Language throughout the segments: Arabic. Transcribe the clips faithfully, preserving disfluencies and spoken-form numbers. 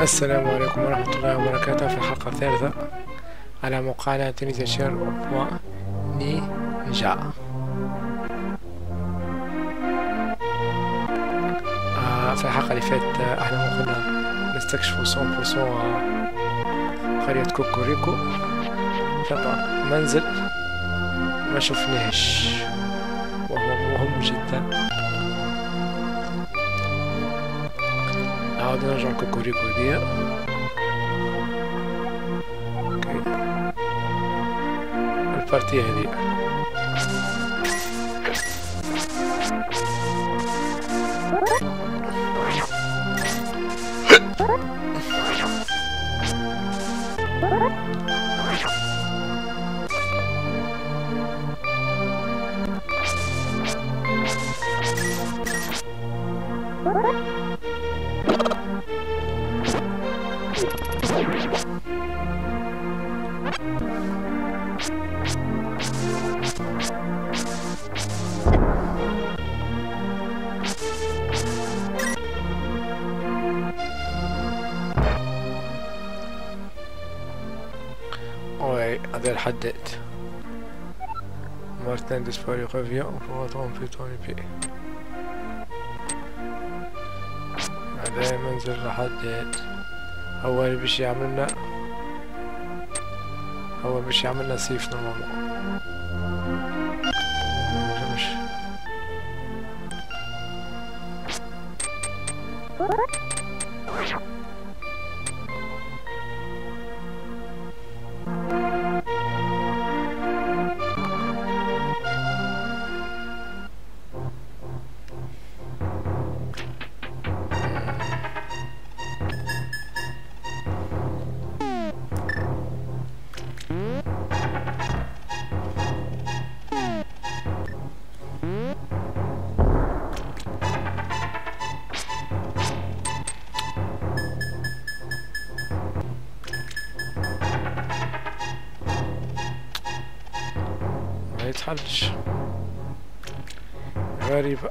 السلام عليكم ورحمة الله وبركاته. في الحلقة الثالثة على مقالة تنزيل شير ونينجا. آه في الحلقة اللي فاتت آه احنا ما كنا نستكشفوا مية بالمية قرية كوكوريكو. طبعا منزل ما شفناهش وهو مهم جدا. نعاود نرجع لكوكوريكو دي. اوكي البارتي هذه هذا الحداد مارتن ديسباري ريفيان فواتون في توني بي. هذا منزل الحداد هو اللي باش يعملنا هو باش يعملنا سيف نورمالمون. ما يتحلش غريبة.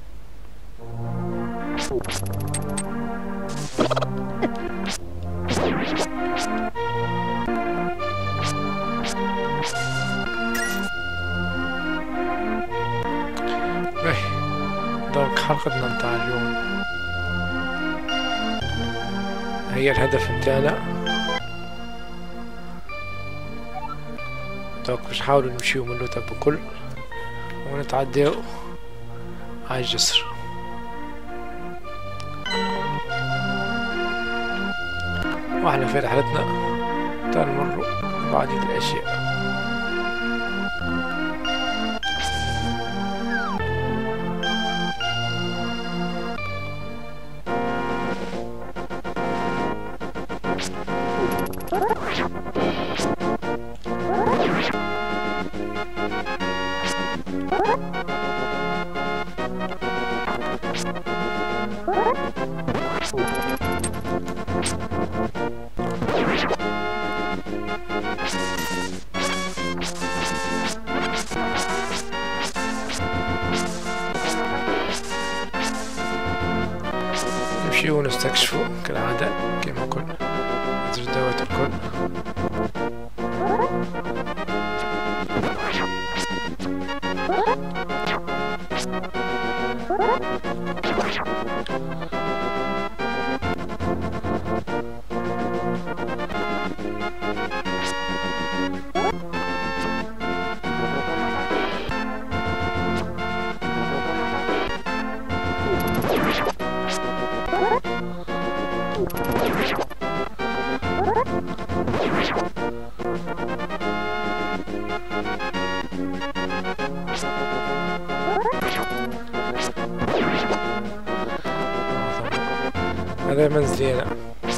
باهي دونك حلقتنا متاع اليوم هي الهدف متاعنا. دونك باش نحاولو نمشيو من لوطا بكل ونتعداو على الجسر. واحنا في رحلتنا تنمر بعديد الاشياء. نمشيو ونستكشفو كالعادة كما كل زردوات الكل. هذا منزلي أنا.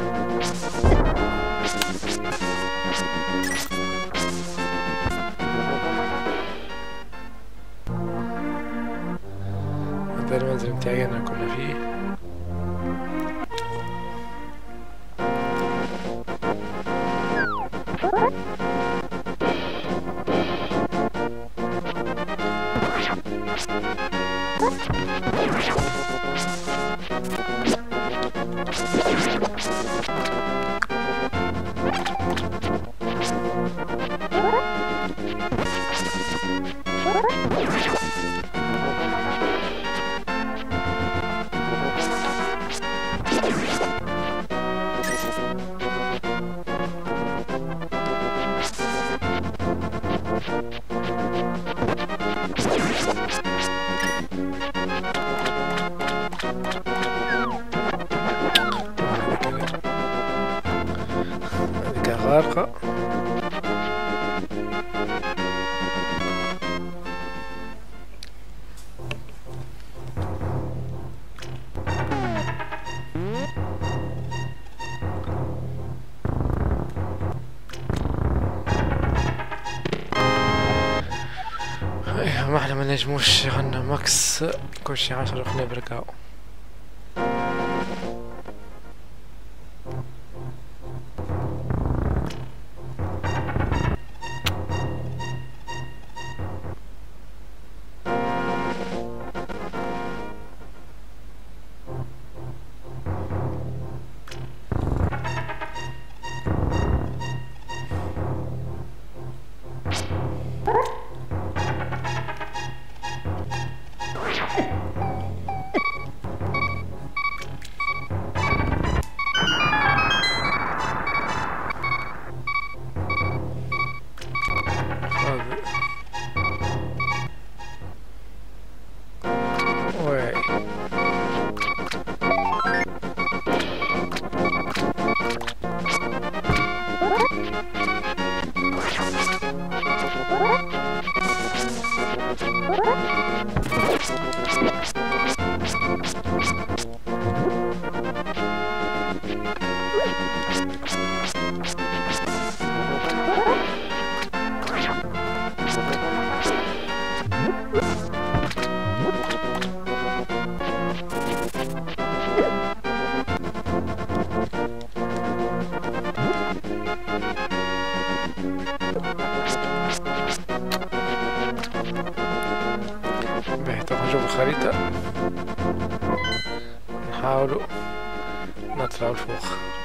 هذا المنزل متاعي أنا كنا فيه. غارقة. ما احنا ما نجموش غنا ماكس كل شي عشرة خلينا بركاو. نشوف الخريطة نحاولوا نطلعوا لفوق.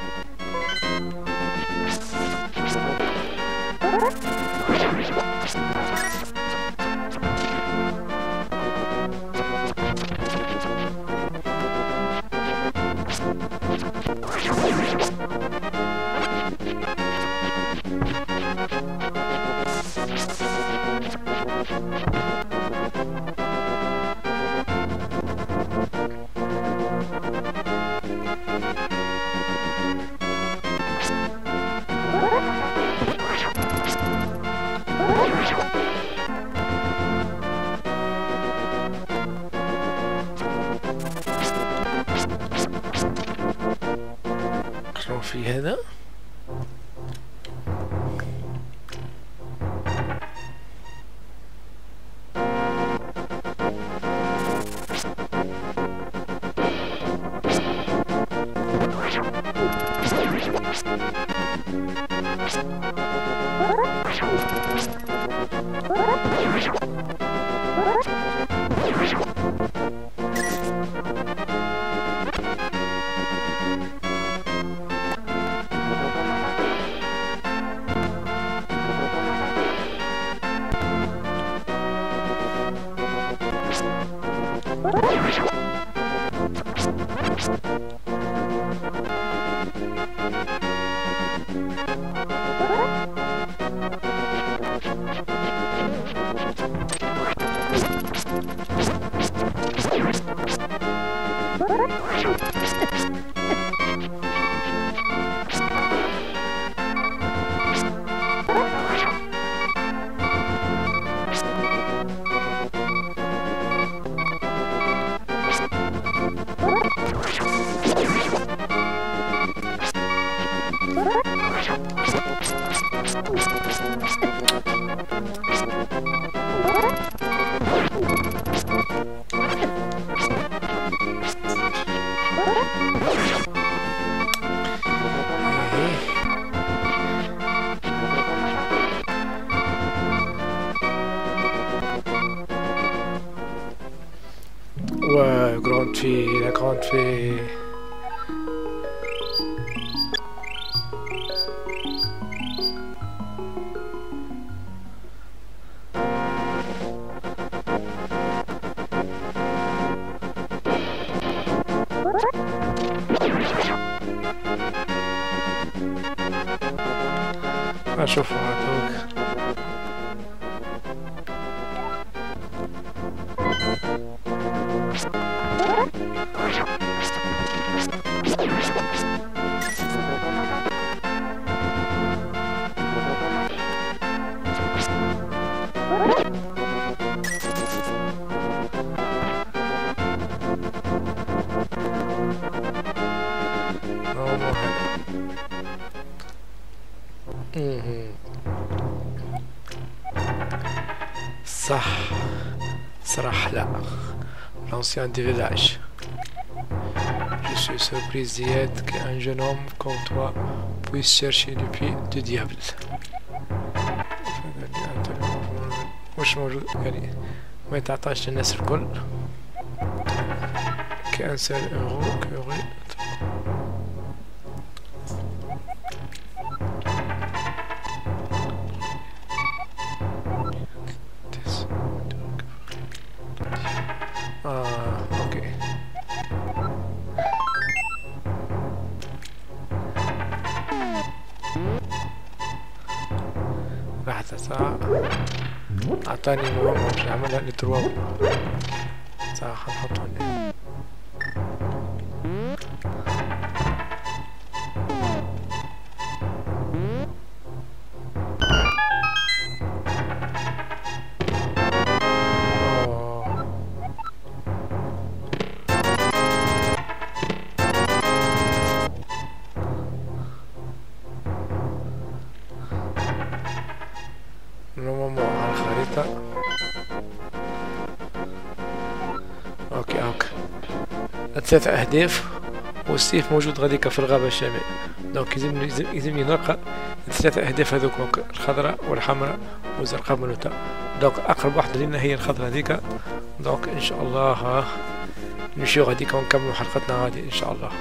شنو في هذا؟ Ouais, grande fille, la grande fille. أشوفها هذوك. نورمال هذا. مهم. صح صراحة لا. L'ancien du village. Je suis surprise Ziad qu'un jeune homme comme toi puisse chercher le pied du diable. مش موجود يعني ما يتعطاش للناس الكل. كان سير اورو كوري. اه اوكي. لحظة ساعة أعطاني مهمة مش نعملها لترواب. ساعة حنحطها هنا. نورمالمون على الخريطة. اوكي اوكي. ثلاثة أهداف والسيف موجود غاديكا في الغابة الشمالية. دونك يلزمني يلزمني نلقى الثلاثة أهداف هذوك، الخضراء والحمراء والزرقاء ملوتة. دونك أقرب واحدة لنا هي الخضراء هذيكا. دونك إن شاء الله نمشيو غاديكا ونكملو حلقتنا غادي إن شاء الله.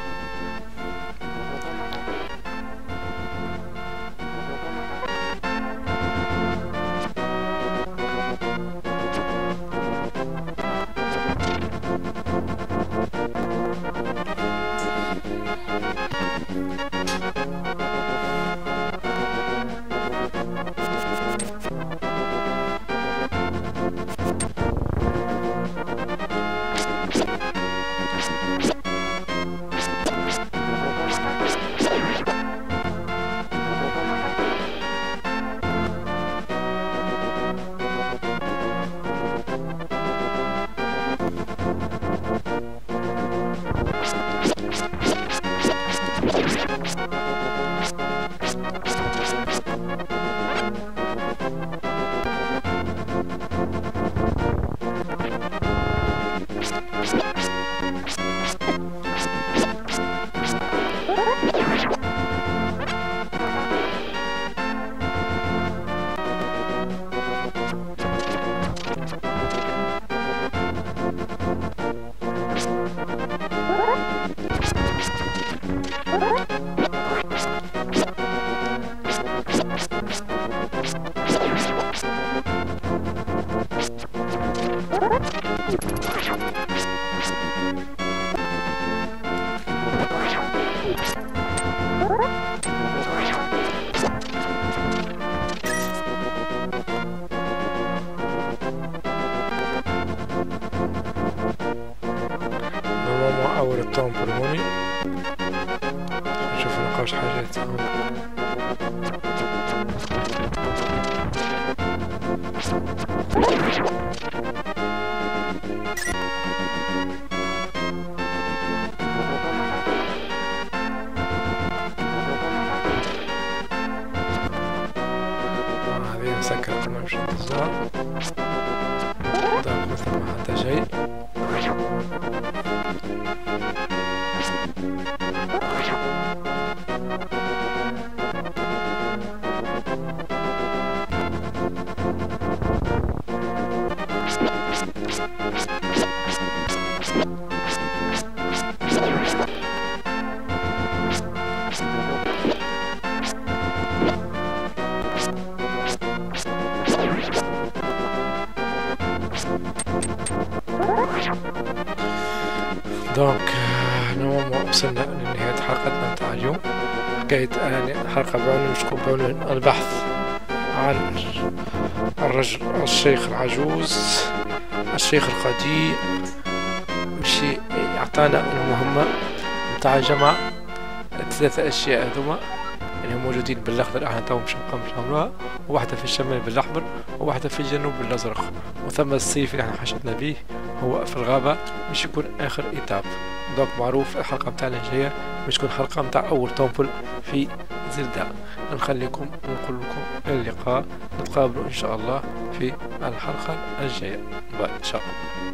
أول الطومبل هوني نشوف نلقاوش حاجات هون. هذه مسكرة ما مشيت الزهر. طيب مثل ما حتى جاي. دونك نورمالمون وصلنا لنهاية حلقتنا نتاع اليوم. حكاية حلقة بعنوان بعنوان البحث عن الرجل الشيخ العجوز الشيخ القديم. مشي يعطانا المهمة نتاع جمع ثلاثة أشياء هذوما اللي موجودين بالأخضر. احنا تو مش نعملوها، وواحدة في الشمال بالأحمر وواحدة في الجنوب بالأزرق. وثم السيف اللي احنا حشدنا به هو في الغابة باش يكون آخر إيتاب. دونك معروف الحلقة متاعنا الجاية باش تكون حلقة متاع أول تومبل في زلدة. نخليكم ونقول لكم اللقاء، نتقابلوا إن شاء الله في الحلقة الجاية. باي إن شاء الله.